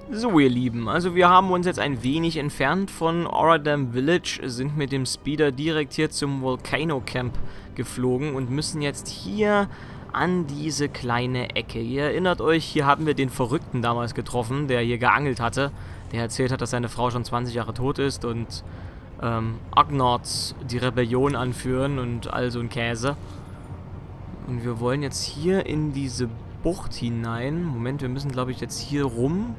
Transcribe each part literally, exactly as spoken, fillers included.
So, ihr Lieben, also wir haben uns jetzt ein wenig entfernt von Auradam Village, sind mit dem Speeder direkt hier zum Volcano Camp geflogen und müssen jetzt hier an diese kleine Ecke. Ihr erinnert euch, hier haben wir den Verrückten damals getroffen, der hier geangelt hatte, der erzählt hat, dass seine Frau schon zwanzig Jahre tot ist und ähm, Ugnaughts die Rebellion anführen und all so ein Käse. Und wir wollen jetzt hier in diese Bucht hinein. Moment, wir müssen, glaube ich, jetzt hier rum.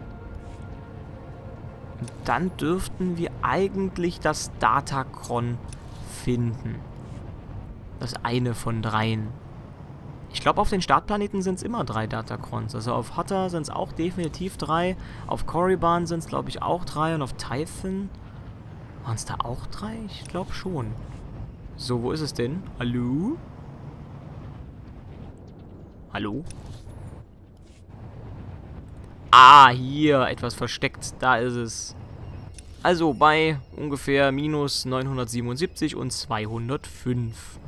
Und dann dürften wir eigentlich das Datacron finden. Das eine von dreien. Ich glaube, auf den Startplaneten sind es immer drei Datacrons. Also auf Hatta sind es auch definitiv drei. Auf Korriban sind es, glaube ich, auch drei. Und auf Typhon waren es da auch drei? Ich glaube schon. So, wo ist es denn? Hallo? Hallo? Ah, hier, etwas versteckt. Da ist es. Also bei ungefähr minus neunhundertsiebenundsiebzig und zweihundertfünf.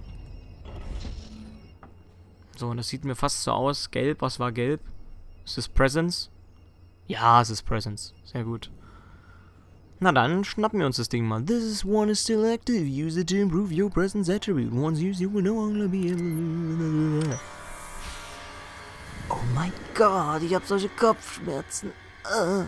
So, und das sieht mir fast so aus. Gelb, was war gelb? Ist es Presence? Ja, es ist Presence. Sehr gut. Na dann, schnappen wir uns das Ding mal. This one is still active. Use it to improve your presence attribute. Once used, you will no longer be able... Oh mein Gott, ich habe solche Kopfschmerzen. Uh.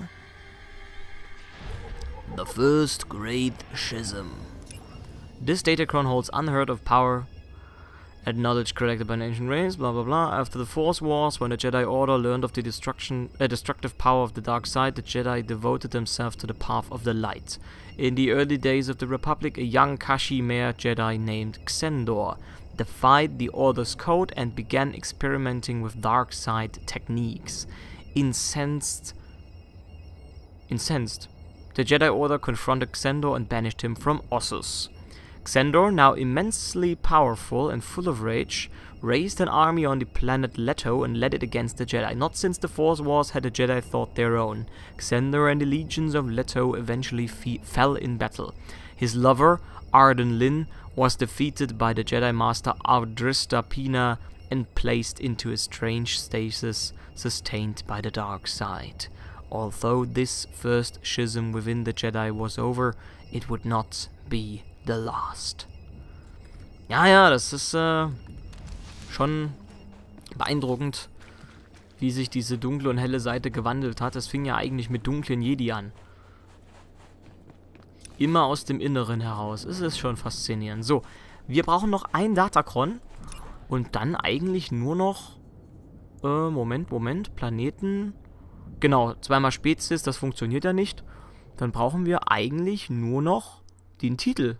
The first great schism. This datacron holds unheard of power and knowledge collected by an ancient race, blah blah blah. After the Force Wars, when the Jedi Order learned of the destruction, uh, destructive power of the dark side, the Jedi devoted themselves to the path of the light. In the early days of the Republic, a young Kashi-Mare Jedi named Xendor defied the Order's code and began experimenting with dark side techniques. Incensed, incensed, the Jedi Order confronted Xendor and banished him from Ossus. Xendor, now immensely powerful and full of rage, raised an army on the planet Leto and led it against the Jedi. Not since the Force Wars had the Jedi thought their own. Xendor and the legions of Leto eventually fe fell in battle. His lover, Arden Lyn, was defeated by the Jedi Master Ardrista Pina and placed into a strange stasis sustained by the dark side. Although this first schism within the Jedi was over, it would not be the last. Ja, ja, das ist äh, schon beeindruckend, wie sich diese dunkle und helle Seite gewandelt hat. Das fing ja eigentlich mit dunklen Jedi an. Immer aus dem Inneren heraus. Es ist schon faszinierend. So, wir brauchen noch ein Datacron. Und dann eigentlich nur noch... Äh, Moment, Moment. Planeten. Genau, zweimal Spezies, das funktioniert ja nicht. Dann brauchen wir eigentlich nur noch den Titel.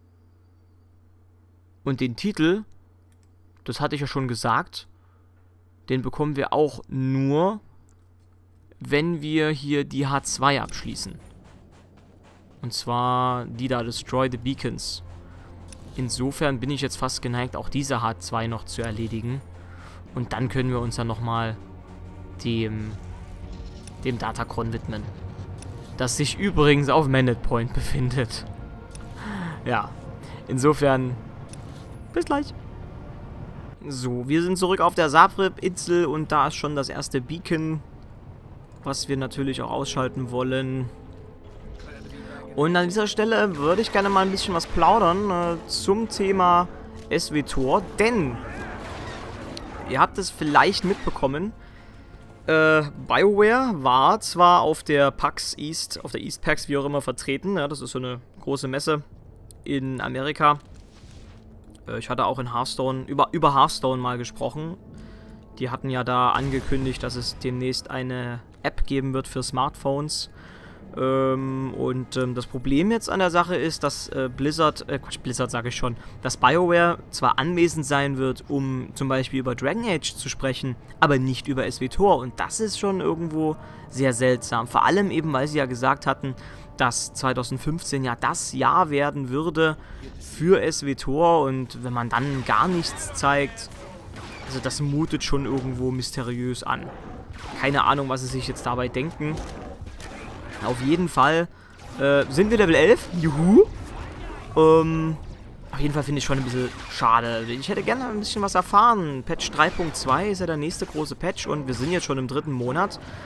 Und den Titel, das hatte ich ja schon gesagt, den bekommen wir auch nur, wenn wir hier die H zwei abschließen. Und zwar die da, Destroy the Beacons. Insofern bin ich jetzt fast geneigt, auch diese H zwei noch zu erledigen. Und dann können wir uns dann nochmal dem, dem Datacron widmen. Das sich übrigens auf Manet Point befindet. Ja, insofern, bis gleich. So, wir sind zurück auf der Sabrib-Insel und da ist schon das erste Beacon, was wir natürlich auch ausschalten wollen. Und an dieser Stelle würde ich gerne mal ein bisschen was plaudern äh, zum Thema S W Tor, denn ihr habt es vielleicht mitbekommen, äh, BioWare war zwar auf der PAX East, auf der East PAX, wie auch immer, vertreten, ja, das ist so eine große Messe in Amerika. Äh, ich hatte auch in Hearthstone, über, über Hearthstone mal gesprochen. Die hatten ja da angekündigt, dass es demnächst eine App geben wird für Smartphones. Ähm, und ähm, das Problem jetzt an der Sache ist, dass äh, Blizzard, äh, Quatsch, Blizzard sage ich schon, dass BioWare zwar anwesend sein wird, um zum Beispiel über Dragon Age zu sprechen, aber nicht über S W Tor. Und das ist schon irgendwo sehr seltsam. Vor allem eben, weil sie ja gesagt hatten, dass zweitausendfünfzehn ja das Jahr werden würde für S W Tor. Und wenn man dann gar nichts zeigt, also das mutet schon irgendwo mysteriös an. Keine Ahnung, was sie sich jetzt dabei denken. Auf jeden Fall äh, sind wir Level elf. Juhu. Ähm, auf jeden Fall finde ich schon ein bisschen schade. Ich hätte gerne ein bisschen was erfahren. Patch drei Punkt zwei ist ja der nächste große Patch und wir sind jetzt schon im dritten Monat.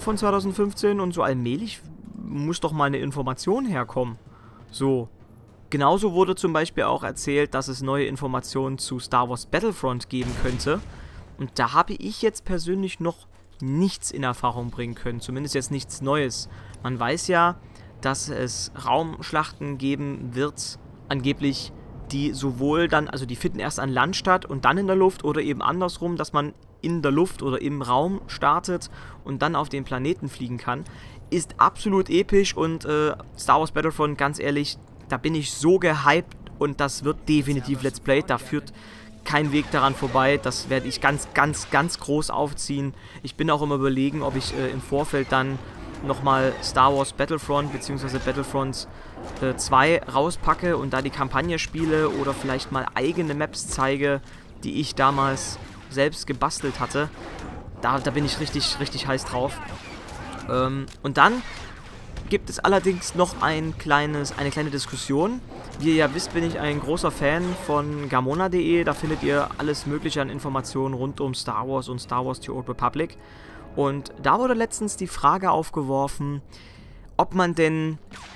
von zweitausendfünfzehn und so allmählich muss doch mal eine Information herkommen. So. Genauso wurde zum Beispiel auch erzählt, dass es neue Informationen zu Star Wars Battlefront geben könnte. Und da habe ich jetzt persönlich noch nichts in Erfahrung bringen können. Zumindest jetzt nichts Neues. Man weiß ja, dass es Raumschlachten geben wird, angeblich, die sowohl dann, also die finden erst an Land statt und dann in der Luft oder eben andersrum, dass man in der Luft oder im Raum startet und dann auf den Planeten fliegen kann. Ist absolut episch und äh, Star Wars Battlefront, ganz ehrlich, da bin ich so gehypt und das wird definitiv Let's Play. Da führt kein Weg daran vorbei. Das werde ich ganz, ganz, ganz groß aufziehen. Ich bin auch immer überlegen, ob ich äh, im Vorfeld dann nochmal Star Wars Battlefront bzw. Battlefront äh, zwei rauspacke und da die Kampagne spiele oder vielleicht mal eigene Maps zeige, die ich damals selbst gebastelt hatte. Da, da bin ich richtig, richtig heiß drauf. Ähm, und dann gibt es allerdings noch ein kleines, eine kleine Diskussion. Wie ihr ja wisst, bin ich ein großer Fan von Gamona punkt de. Da findet ihr alles mögliche an Informationen rund um Star Wars und Star Wars The Old Republic. Und da wurde letztens die Frage aufgeworfen, ob man denn,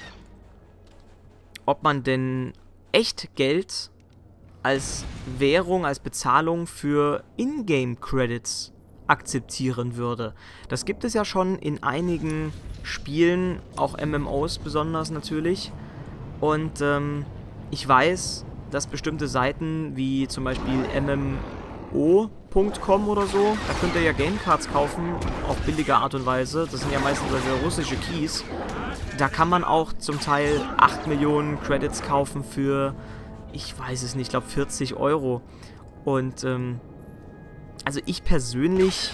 ob man denn Echtgeld als Währung, als Bezahlung für Ingame-Credits akzeptieren würde. Das gibt es ja schon in einigen Spielen, auch M M Os besonders natürlich. Und ähm, ich weiß, dass bestimmte Seiten wie zum Beispiel M M O punkt com oder so, da könnt ihr ja Gamecards kaufen, auf billige Art und Weise. Das sind ja meistens also russische Keys. Da kann man auch zum Teil acht Millionen Credits kaufen für, ich weiß es nicht, ich glaube vierzig Euro. Und ähm, also ich persönlich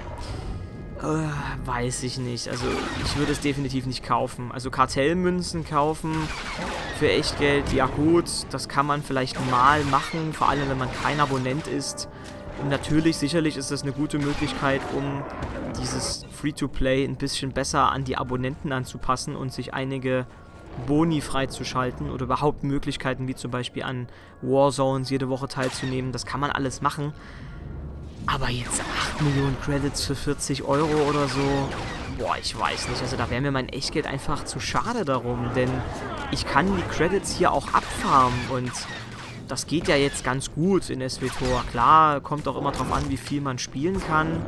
äh, weiß ich nicht. Also ich würde es definitiv nicht kaufen. Also Kartellmünzen kaufen für Echtgeld, ja gut, das kann man vielleicht mal machen, vor allem wenn man kein Abonnent ist. Und natürlich, sicherlich ist das eine gute Möglichkeit, um dieses Free-to-Play ein bisschen besser an die Abonnenten anzupassen und sich einige Boni freizuschalten oder überhaupt Möglichkeiten wie zum Beispiel an Warzones jede Woche teilzunehmen. Das kann man alles machen. Aber jetzt acht Millionen Credits für vierzig Euro oder so, boah, ich weiß nicht. Also da wäre mir mein Echtgeld einfach zu schade darum, denn ich kann die Credits hier auch abfarmen und das geht ja jetzt ganz gut in SWTOR. Klar, kommt auch immer drauf an, wie viel man spielen kann,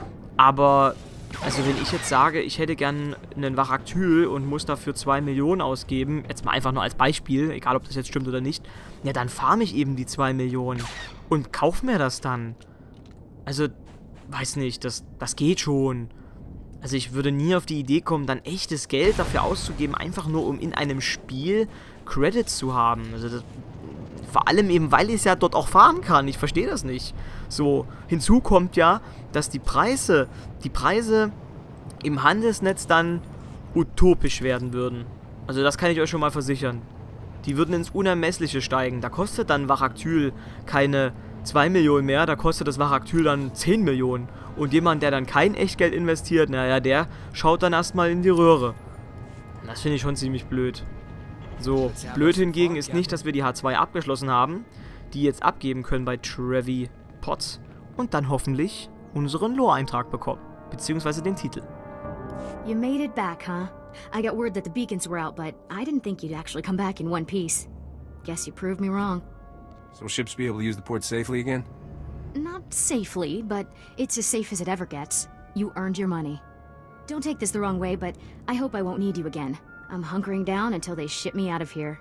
aber also wenn ich jetzt sage, ich hätte gern einen Varaktyl und muss dafür zwei Millionen ausgeben, jetzt mal einfach nur als Beispiel, egal ob das jetzt stimmt oder nicht, ja dann farme ich eben die zwei Millionen und kauf mir das dann. Also, weiß nicht, das, das geht schon. Also ich würde nie auf die Idee kommen, dann echtes Geld dafür auszugeben, einfach nur um in einem Spiel Credits zu haben. Also das, vor allem eben, weil ich es ja dort auch farmen kann. Ich verstehe das nicht. So, hinzu kommt ja, dass die Preise, die Preise im Handelsnetz dann utopisch werden würden. Also das kann ich euch schon mal versichern. Die würden ins Unermessliche steigen. Da kostet dann Varaktyl keine zwei Millionen mehr, da kostet das Varaktyl dann zehn Millionen. Und jemand, der dann kein Echtgeld investiert, naja, der schaut dann erstmal in die Röhre. Das finde ich schon ziemlich blöd. So, blöd hingegen ist nicht, dass wir die H zwei abgeschlossen haben, die jetzt abgeben können bei Trevi Potts und dann hoffentlich unseren Lore-Eintrag bekommen, beziehungsweise den Titel. You made it back, huh? I got word that the beacons were out, but I didn't think you'd actually come back in one piece. Guess you proved me wrong. So will ships be able to use the port safely again? Not safely, but it's as safe as it ever gets. You earned your money. Don't take this the wrong way, but I hope I won't need you again. I'm hunkering down until they ship me out of here.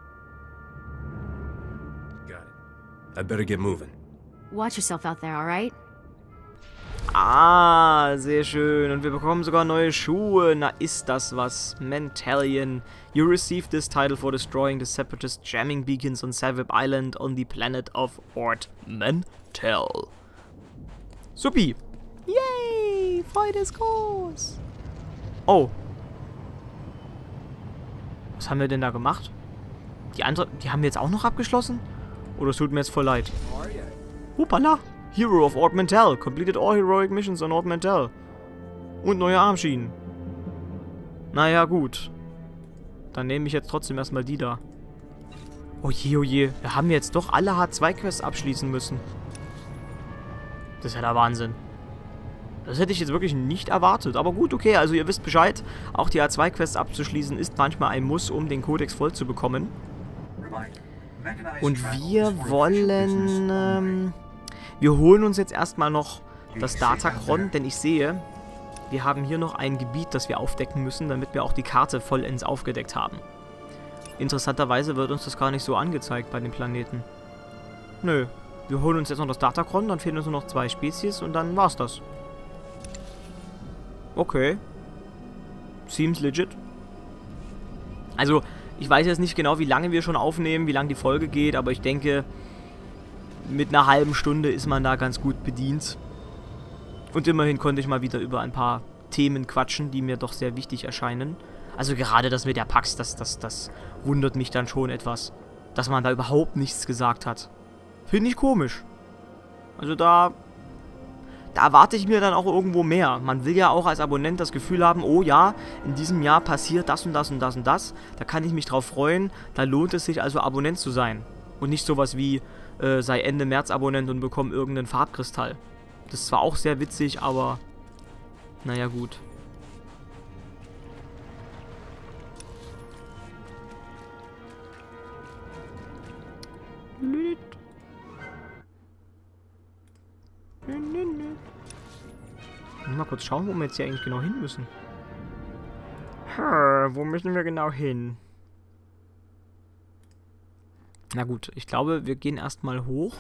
Got it. I better get moving. Watch yourself out there, alright? Ah, sehr schön. Und wir bekommen sogar neue Schuhe. Na, ist das was. Mentalion. You received this title for destroying the separatist jamming beacons on Savip Island on the planet of Ord Mantell. Supi. Yay, Freude ist groß. Oh. Was haben wir denn da gemacht? Die andere, die haben wir jetzt auch noch abgeschlossen? Oder es tut mir jetzt voll leid. Hupala. Hero of Ord Mantell. Completed all heroic missions on Ord Mantell. Und neue Armschienen. Naja, gut. Dann nehme ich jetzt trotzdem erstmal die da. Oh je, oh je. Wir haben jetzt doch alle H zwei Quests abschließen müssen. Das ist ja der Wahnsinn. Das hätte ich jetzt wirklich nicht erwartet. Aber gut, okay, also ihr wisst Bescheid. Auch die A zwei Quests abzuschließen ist manchmal ein Muss, um den Kodex voll zu bekommen. Und wir wollen... Ähm, wir holen uns jetzt erstmal noch das Datachron, denn ich sehe, wir haben hier noch ein Gebiet, das wir aufdecken müssen, damit wir auch die Karte vollends aufgedeckt haben. Interessanterweise wird uns das gar nicht so angezeigt bei den Planeten. Nö, wir holen uns jetzt noch das Datachron, dann fehlen uns nur noch zwei Spezies und dann war's das. Okay. Seems legit. Also, ich weiß jetzt nicht genau, wie lange wir schon aufnehmen, wie lange die Folge geht, aber ich denke, mit einer halben Stunde ist man da ganz gut bedient. Und immerhin konnte ich mal wieder über ein paar Themen quatschen, die mir doch sehr wichtig erscheinen. Also gerade das mit der Pax, das, das, das wundert mich dann schon etwas. Dass man da überhaupt nichts gesagt hat. Finde ich komisch. Also da... Da erwarte ich mir dann auch irgendwo mehr. Man will ja auch als Abonnent das Gefühl haben, oh ja, in diesem Jahr passiert das und das und das und das. Da kann ich mich drauf freuen. Da lohnt es sich also Abonnent zu sein. Und nicht sowas wie, äh, sei Ende März Abonnent und bekomme irgendeinen Farbkristall. Das ist zwar auch sehr witzig, aber... Naja, gut. Mal kurz schauen, wo wir jetzt hier eigentlich genau hin müssen. Hm, wo müssen wir genau hin? Na gut, ich glaube, wir gehen erstmal hoch.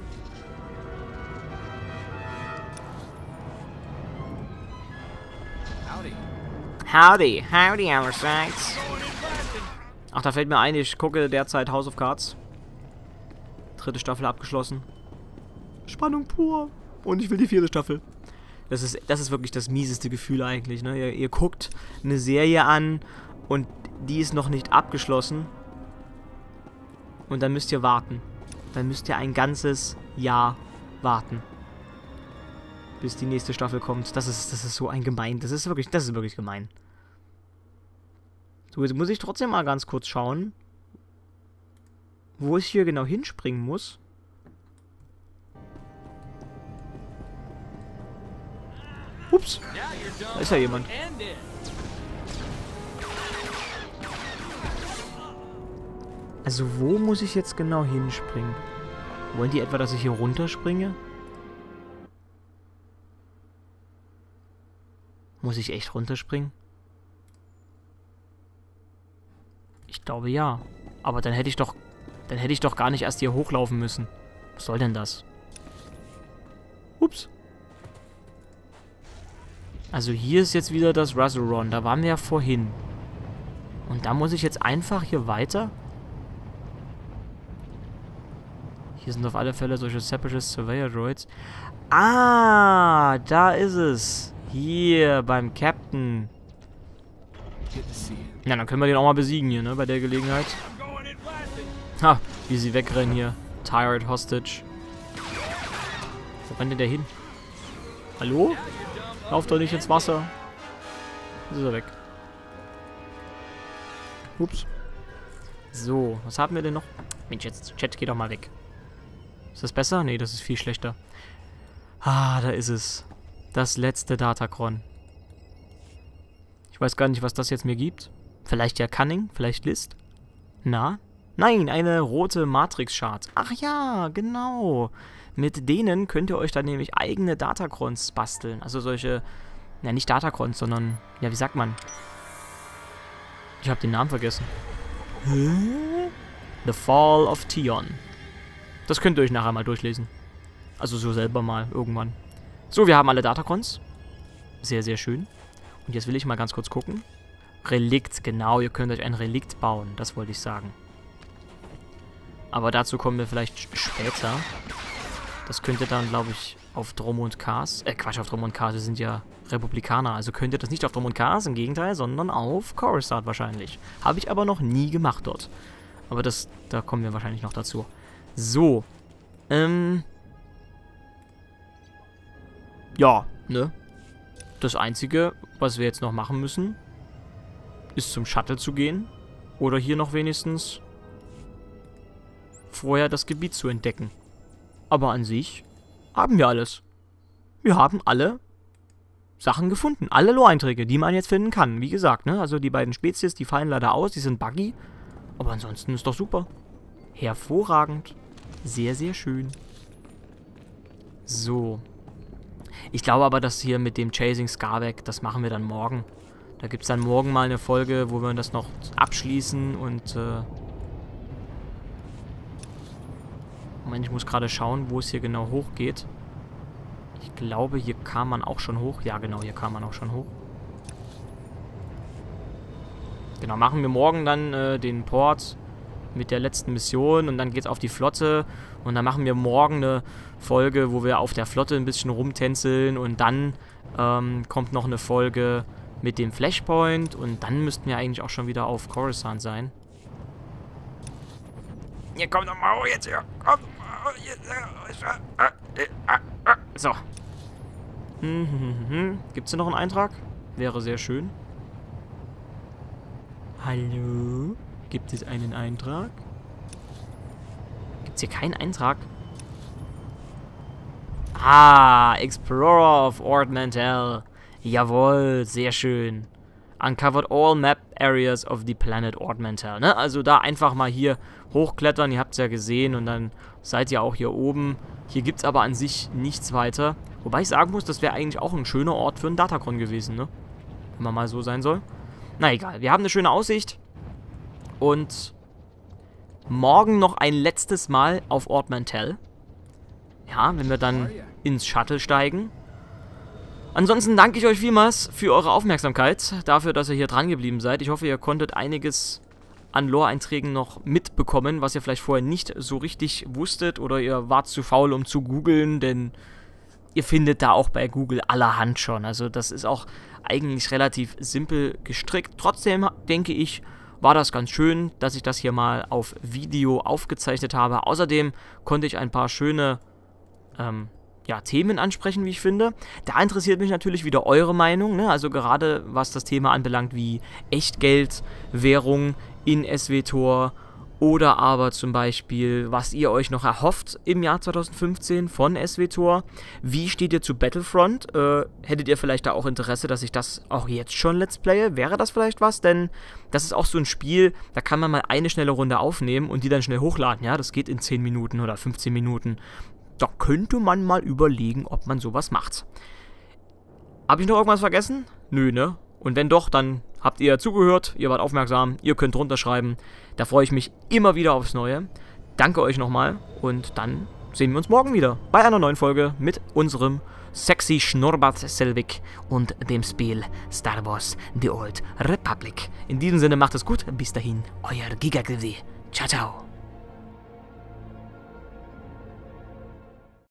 Howdy, howdy, our sides. Ach, da fällt mir ein, ich gucke derzeit House of Cards. Dritte Staffel abgeschlossen. Spannung pur. Und ich will die vierte Staffel. Das ist, das ist wirklich das mieseste Gefühl eigentlich, ne? Ihr, ihr guckt eine Serie an und die ist noch nicht abgeschlossen. Und dann müsst ihr warten. Dann müsst ihr ein ganzes Jahr warten. Bis die nächste Staffel kommt. Das ist, das ist so ein gemein. Das ist wirklich, das ist wirklich gemein. So, jetzt muss ich trotzdem mal ganz kurz schauen, wo ich hier genau hinspringen muss. Ups. Da ist ja jemand. Also wo muss ich jetzt genau hinspringen? Wollen die etwa, dass ich hier runterspringe? Muss ich echt runterspringen? Ich glaube ja. Aber dann hätte ich doch... Dann hätte ich doch gar nicht erst hier hochlaufen müssen. Was soll denn das? Ups. Also hier ist jetzt wieder das Razuron. Da waren wir ja vorhin. Und da muss ich jetzt einfach hier weiter? Hier sind auf alle Fälle solche Separatist Surveyor Droids. Ah, da ist es. Hier, beim Captain. Ja, dann können wir den auch mal besiegen hier, ne, bei der Gelegenheit. Ha, wie sie wegrennen hier. Tired Hostage. Wo rennt denn der hin? Hallo? Lauf doch nicht ins Wasser. Jetzt ist er weg. Ups. So, was haben wir denn noch? Mensch, jetzt Chat, geh doch mal weg. Ist das besser? Nee, das ist viel schlechter. Ah, da ist es. Das letzte Datachron. Ich weiß gar nicht, was das jetzt mir gibt. Vielleicht ja Cunning, vielleicht List. Na? Nein, eine rote Matrix-Chart. Ach ja, genau. Mit denen könnt ihr euch dann nämlich eigene Datacrons basteln. Also solche, ja nicht Datacrons, sondern, ja wie sagt man? Ich habe den Namen vergessen. Hä? The Fall of Tion. Das könnt ihr euch nachher mal durchlesen. Also so selber mal, irgendwann. So, wir haben alle Datacrons. Sehr, sehr schön. Und jetzt will ich mal ganz kurz gucken. Relikt, genau, ihr könnt euch ein Relikt bauen. Das wollte ich sagen. Aber dazu kommen wir vielleicht später. Das könnt ihr dann, glaube ich, auf Dromund Kars. Äh, Quatsch, auf Dromund Kars. Wir sind ja Republikaner. Also könnt ihr das nicht auf Dromund Kars, im Gegenteil, sondern auf Coruscant wahrscheinlich. Habe ich aber noch nie gemacht dort. Aber das, da kommen wir wahrscheinlich noch dazu. So. Ähm. Ja, ne? Das Einzige, was wir jetzt noch machen müssen, ist zum Shuttle zu gehen. Oder hier noch wenigstens vorher das Gebiet zu entdecken. Aber an sich haben wir alles. Wir haben alle Sachen gefunden. Alle Lore-Einträge, die man jetzt finden kann. Wie gesagt, ne? Also die beiden Spezies, die fallen leider aus, die sind buggy. Aber ansonsten ist doch super. Hervorragend. Sehr, sehr schön. So. Ich glaube aber, dass hier mit dem Chasing Skarbek, das machen wir dann morgen. Da gibt es dann morgen mal eine Folge, wo wir das noch abschließen und, äh... Moment, ich muss gerade schauen, wo es hier genau hochgeht. Ich glaube, hier kam man auch schon hoch. Ja, genau, hier kam man auch schon hoch. Genau, machen wir morgen dann äh, den Port mit der letzten Mission und dann geht's auf die Flotte und dann machen wir morgen eine Folge, wo wir auf der Flotte ein bisschen rumtänzeln und dann ähm, kommt noch eine Folge mit dem Flashpoint und dann müssten wir eigentlich auch schon wieder auf Coruscant sein. Ja, komm doch mal hoch jetzt hier. Komm. So. Hm, hm, hm, hm. Gibt es hier noch einen Eintrag? Wäre sehr schön. Hallo? Gibt es einen Eintrag? Gibt es hier keinen Eintrag? Ah, Explorer of Ord Mantell. Jawohl, sehr schön. Uncovered all map areas of the planet Ord Mantell. Ne? Also da einfach mal hier hochklettern, ihr habt es ja gesehen und dann seid ihr auch hier oben. Hier gibt es aber an sich nichts weiter. Wobei ich sagen muss, das wäre eigentlich auch ein schöner Ort für einen Datacron gewesen, ne? Wenn man mal so sein soll. Na egal, wir haben eine schöne Aussicht. Und morgen noch ein letztes Mal auf Ord Mantell. Ja, wenn wir dann ins Shuttle steigen. Ansonsten danke ich euch vielmals für eure Aufmerksamkeit, dafür, dass ihr hier dran geblieben seid. Ich hoffe, ihr konntet einiges an Lore-Einträgen noch mitbekommen, was ihr vielleicht vorher nicht so richtig wusstet oder ihr wart zu faul, um zu googeln, denn ihr findet da auch bei Google allerhand schon. Also das ist auch eigentlich relativ simpel gestrickt. Trotzdem denke ich, war das ganz schön, dass ich das hier mal auf Video aufgezeichnet habe. Außerdem konnte ich ein paar schöne ähm, ja, Themen ansprechen, wie ich finde. Da interessiert mich natürlich wieder eure Meinung, ne? Also gerade was das Thema anbelangt wie Echtgeld, Währung in SWTOR oder aber zum Beispiel, was ihr euch noch erhofft im Jahr zweitausendfünfzehn von SWTOR. Wie steht ihr zu Battlefront? Äh, hättet ihr vielleicht da auch Interesse, dass ich das auch jetzt schon let's playe? Wäre das vielleicht was? Denn das ist auch so ein Spiel, da kann man mal eine schnelle Runde aufnehmen und die dann schnell hochladen. Ja, das geht in zehn Minuten oder fünfzehn Minuten. Da könnte man mal überlegen, ob man sowas macht. Habe ich noch irgendwas vergessen? Nö, ne? Und wenn doch, dann habt ihr zugehört, ihr wart aufmerksam, ihr könnt drunter schreiben. Da freue ich mich immer wieder aufs Neue. Danke euch nochmal und dann sehen wir uns morgen wieder bei einer neuen Folge mit unserem sexy Schnurrbart Selvig und dem Spiel Star Wars The Old Republic. In diesem Sinne macht es gut, bis dahin, euer Giga G W. Ciao, ciao.